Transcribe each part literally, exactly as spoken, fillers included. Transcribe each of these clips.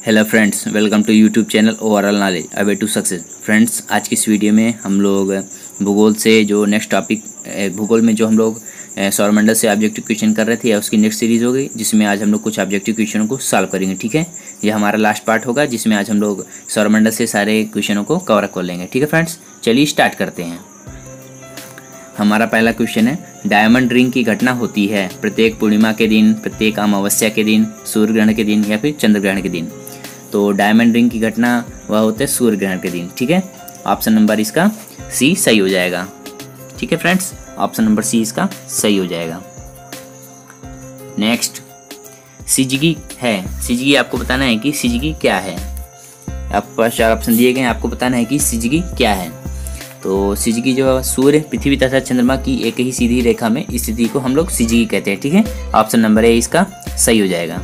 Hello friends, welcome to YouTube channel overall knowledge a way to success. Friends, आज की इस video में हम लोग भूगोल से जो नेक्स्ट टॉपिक भूगोल में जो हम लोग सौरमंडल से ऑब्जेक्टिव क्वेश्चन कर रहे थे या उसकी नेक्स्ट सीरीज़ हो गई, जिसमें आज हम लोग कुछ ऑब्जेक्टिव क्वेश्चनों को सॉल्व करेंगे। ठीक है, ये हमारा लास्ट पार्ट होगा जिसमें आज हम लोग सौरमंडल से सारे क्वेश्चनों को कवर कर लेंगे। ठीक है फ्रेंड्स, चलिए स्टार्ट करते हैं। हमारा पहला क्वेश्चन है, डायमंड रिंग की घटना होती है प्रत्येक पूर्णिमा के दिन, प्रत्येक अमावस्या के दिन, सूर्य ग्रहण के दिन या फिर चंद्र ग्रहण के दिन। तो डायमंड रिंग की घटना वह होता है सूर्य ग्रहण के दिन। ठीक है, ऑप्शन नंबर इसका सी सही हो जाएगा। ठीक है फ्रेंड्स, ऑप्शन नंबर सी इसका सही हो जाएगा। नेक्स्ट, सिजगी है। सिजगी आपको बताना है कि सिजगी क्या है। आपके पास चार ऑप्शन दिए गए हैं, आपको बताना है कि सिजगी क्या है। तो सिजगी जो सूर्य, पृथ्वी तथा चंद्रमा की एक ही सीधी रेखा में स्थिति को हम लोग सिजगी कहते हैं। ठीक है, ऑप्शन नंबर ए इसका सही हो जाएगा।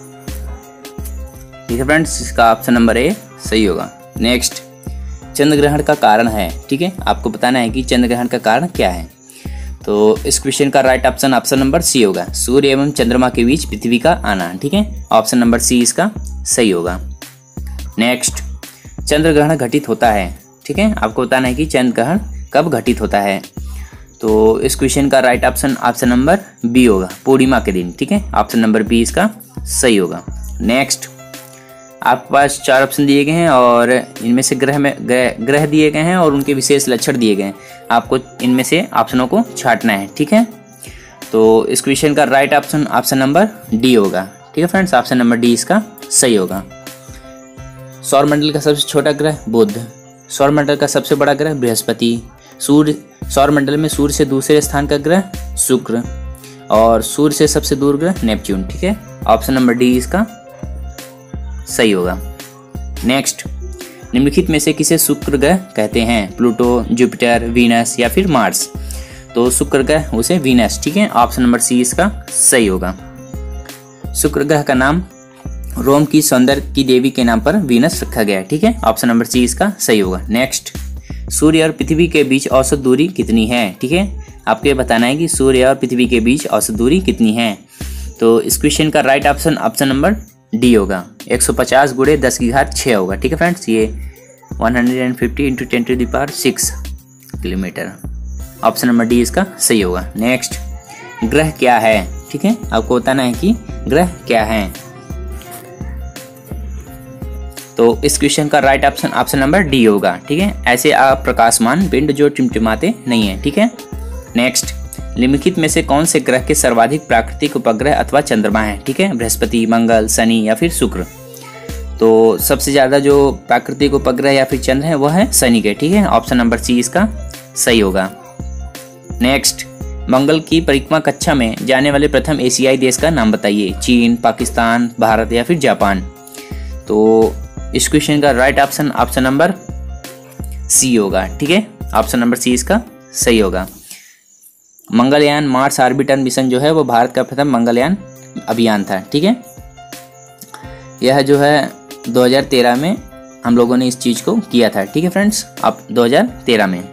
ठीक है फ्रेंड्स, इसका ऑप्शन नंबर ए सही होगा। नेक्स्ट, चंद्र ग्रहण का कारण है। ठीक है, आपको बताना है कि चंद्र ग्रहण का कारण क्या है। तो इस क्वेश्चन का right option option number C होगा, सूर्य एवं चंद्रमा के बीच पृथ्वी का आना। ठीक है, ऑप्शन नंबर सी इसका सही होगा। नेक्स्ट, चंद्र ग्रहण घटित होता है। ठीक है, आपको बताना है कि चंद्र ग्रहण कब घटित होता है। तो इस क्वेश्चन का right option option number B होगा, पूर्णिमा के दिन। ठीक है, ऑप्शन नंबर बी इसका सही होगा। नेक्स्ट, आपके पास चार ऑप्शन दिए गए हैं और इनमें से ग्रह में ग्रह, ग्रह दिए गए हैं और उनके विशेष लक्षण दिए गए हैं। आपको इनमें से ऑप्शनों को छांटना है। ठीक है, तो इस क्वेश्चन का right option option number D होगा। ठीक है फ्रेंड्स, ऑप्शन नंबर डी इसका सही होगा। सौरमंडल का सबसे छोटा ग्रह बुध, सौरमंडल का सबसे बड़ा ग्रह बृहस्पति, सूर्य सौरमंडल में सूर्य से दूसरे स्थान का ग्रह शुक्र और सूर्य से सबसे दूर ग्रह नेपच्यून। ठीक है, ऑप्शन नंबर डी इसका सही होगा। नेक्स्ट, निम्नलिखित में से किसे शुक्र ग्रह कहते हैं। प्लूटो, जुपिटर, वीनस या फिर मार्स। तो शुक्र ग्रह उसे वीनस। ठीक है, ऑप्शन नंबर सी इसका सही होगा। शुक्र ग्रह का नाम रोम की सौंदर्य की देवी के नाम पर वीनस रखा गया है। ठीक है, ऑप्शन नंबर सी इसका सही होगा। नेक्स्ट, सूर्य और पृथ्वी के बीच औसत दूरी कितनी है। ठीक है, आपको ये बताना है कि सूर्य और पृथ्वी के बीच औसत दूरी कितनी है। तो इस क्वेश्चन का right option option number D होगा, एक सौ पचास गुणे दस की घात छः होगा। ठीक है फ्रेंड्स, ये एक सौ पचास into ten to the power six kilometre. Option number D इसका सही होगा। नेक्स्ट, ग्रह क्या है। ठीक है, आपको बताना है कि ग्रह क्या है। तो इस क्वेश्चन का right option option number D होगा। ठीक है, ऐसे अप्रकाशमान पिंड जो टिमटिमाते नहीं है। ठीक है, नेक्स्ट, निम्नलिखित में से कौन से ग्रह के सर्वाधिक प्राकृतिक उपग्रह अथवा चंद्रमा है। ठीक है, बृहस्पति, मंगल, शनि या फिर शुक्र। तो सबसे ज्यादा जो प्राकृतिक उपग्रह या फिर चंद्र है वह है शनि के। ठीक है, ऑप्शन नंबर सी इसका सही होगा। नेक्स्ट, मंगल की परिक्रमा कक्षा में जाने वाले प्रथम एशियाई देश का नाम बताइए। चीन, पाकिस्तान, भारत या फिर जापान। तो इस क्वेश्चन का right option option number C होगा। ठीक है, ऑप्शन नंबर सी इसका सही होगा। मंगलयान मार्स ऑर्बिटर मिशन जो है वो भारत का प्रथम मंगलयान अभियान था। ठीक है, यह जो है दो हज़ार तेरह में हम लोगों ने इस चीज को किया था। ठीक है फ्रेंड्स, अब दो हज़ार तेरह में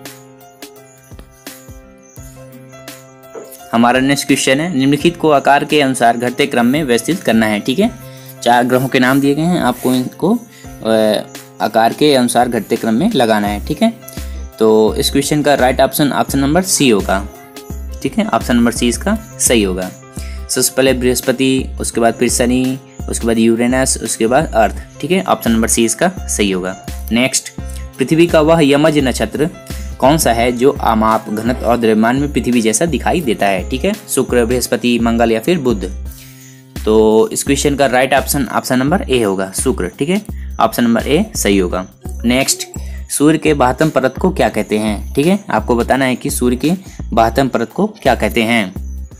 हमारा नेक्स्ट क्वेश्चन है, निम्नलिखित को आकार के अनुसार घटते क्रम में व्यवस्थित करना है। ठीक है, चार ग्रहों के नाम दिए गए हैं, आपको इनको आकार के अनुसार घटते क्रम में लगाना है। ठीक है, तो इस क्वेश्चन का right option option number C होगा। ठीक है, ऑप्शन नंबर सी इसका सही होगा। सबसे पहले बृहस्पति, उसके बाद फिर शनि, उसके बाद यूरेनस, उसके बाद अर्थ। ठीक है, ऑप्शन नंबर सी इसका सही होगा। नेक्स्ट, पृथ्वी का वह यमज नक्षत्र कौन सा है जो आमाप, घनत्व और द्रव्यमान में पृथ्वी जैसा दिखाई देता है। ठीक है, शुक्र, बृहस्पति, मंगल या फिर बुध। तो इस क्वेश्चन का right option option number A होगा, शुक्र। ठीक है, ऑप्शन नंबर ए सही होगा। नेक्स्ट, सूर्य के बाह्यतम परत को क्या कहते हैं। ठीक है, आपको बताना है कि सूर्य के बाह्यतम परत को क्या कहते हैं।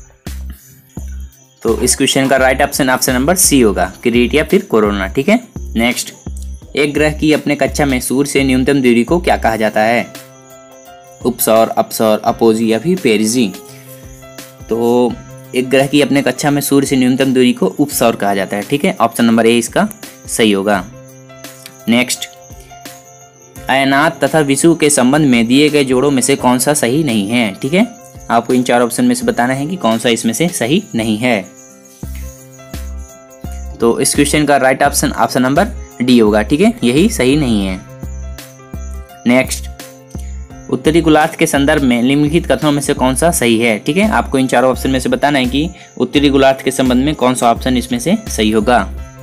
तो इस क्वेश्चन का right option option number C होगा, किरीट या फिर कोरोना। ठीक है, नेक्स्ट, एक ग्रह की अपने कक्षा में सूर्य से न्यूनतम दूरी को क्या कहा जाता है। उपसौर, अपसौर, अपोजी या फिर पेरिजी। तो एक ग्रह की अपने कक्षा में सूर्य से न्यूनतम दूरी को उपसौर कहा जाता है। ठीक है, ऑप्शन नंबर ए इसका सही होगा। नेक्स्ट, अयनात तथा विषुव के संबंध में दिए गए जोड़ों में से कौन सा सही नहीं है। ठीक है, आपको इन चार ऑप्शन में से बताना है कि कौन सा इसमें से सही नहीं है। तो इस क्वेश्चन का right option option number D होगा, ठीक है, यही सही नहीं है। नेक्स्ट, उत्तरी गोलार्ध के संदर्भ में निम्नलिखित कथनों में से कौन सा सही है, ठीक है। आपको इन चारों ऑप्शन में से बताना है कि उत्तरी गोलार्ध के संबंध में कौन सा ऑप्शन इसमें से सही होगा।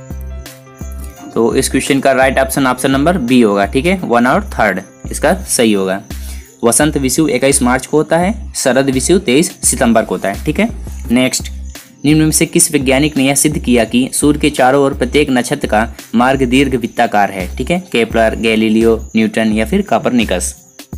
तो इस क्वेश्चन का right option option number B होगा, ठीक है, वन और थर्ड इसका सही होगा। वसंत विषु इक्कीस मार्च को होता है, शरद विषु तेईस सितंबर को होता है, ठीक है। नेक्स्ट, निम्न में से किस वैज्ञानिक ने यह सिद्ध किया कि सूर्य के चारों ओर प्रत्येक नक्षत्र का मार्ग दीर्घ वृत्ताकार है, ठीक है। केपलर, गैलीलियो, न्यूटन या फिर कोपरनिकस।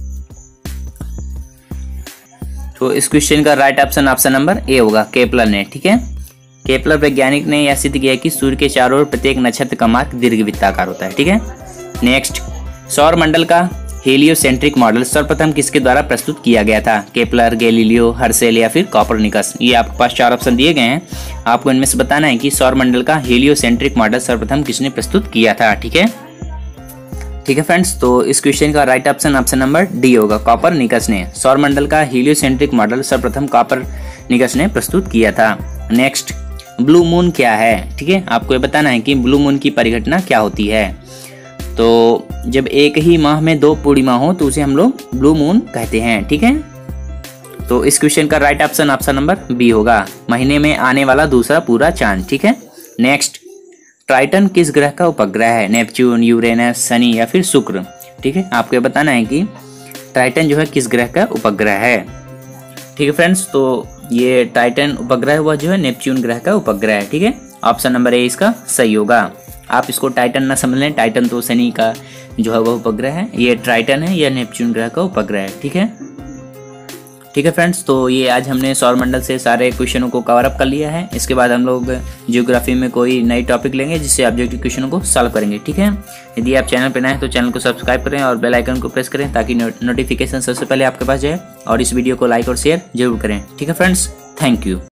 तो इस क्वेश्चन का right option option number A होगा, केपलर ने, ठीक है। केपलर वैज्ञानिक ने यह सिद्ध किया कि सूर्य के चारों ओर प्रत्येक नक्षत्र का मार्ग दीर्घ वृत्ताकार होता है, ठीक है। नेक्स्ट, सौर मंडल का हेलियोसेंट्रिक मॉडल सर्वप्रथम किसके द्वारा प्रस्तुत किया गया था? केपलर, गैलीलियो, हर्शेल या फिर कोपरनिकस। ये आपके पास चार ऑप्शन दिए गए हैं, आपको इनमें से बताना है कि सौर मंडल का हेलियोसेंट्रिक मॉडल सर्वप्रथम किसने प्रस्तुत किया था, ठीक है। ठीक है फ्रेंड्स, तो इस क्वेश्चन का right option option number D होगा, कोपरनिकस ने सौर मंडल का हेलियोसेंट्रिक मॉडल सर्वप्रथम कोपरनिकस ने प्रस्तुत किया था। नेक्स्ट, ब्लू मून क्या है, ठीक है, आपको ये बताना है कि ब्लू मून की परिघटना क्या होती है। तो जब एक ही माह में दो पूर्णिमा हो तो उसे हम लोग ब्लू मून कहते हैं, ठीक है। तो इस क्वेश्चन का right option option number B होगा, महीने में आने वाला दूसरा पूरा चांद, ठीक है। नेक्स्ट, ट्राइटन किस ग्रह का उपग्रह है? नेपच्यून, यूरेनस, शनि या फिर शुक्र, ठीक है। आपको बताना है कि ट्राइटन जो है किस ग्रह का उपग्रह है, ठीक है फ्रेंड्स। तो ये टाइटन उपग्रह हुआ जो है नेपच्यून ग्रह का उपग्रह है, ठीक है। ऑप्शन नंबर ए इसका सही होगा। आप इसको टाइटन ना समझ लें, टाइटन तो शनि का जो है वह उपग्रह है, ये ट्राइटन है, यह नेपच्यून ग्रह का उपग्रह है, ठीक है। ठीक है फ्रेंड्स, तो ये आज हमने सौर मंडल से सारे क्वेश्चनों को कवर अप कर लिया है। इसके बाद हम लोग ज्योग्राफी में कोई नई टॉपिक लेंगे जिससे ऑब्जेक्टिव क्वेश्चनों को सॉल्व करेंगे, ठीक है। यदि आप चैनल पर नए हैं तो चैनल को सब्सक्राइब करें और बेल आइकन को प्रेस करें ताकि नोटिफिकेशन सबसे पहले आपके पास जाए, और इस वीडियो को लाइक और शेयर जरूर करें, ठीक है फ्रेंड्स। Thank you.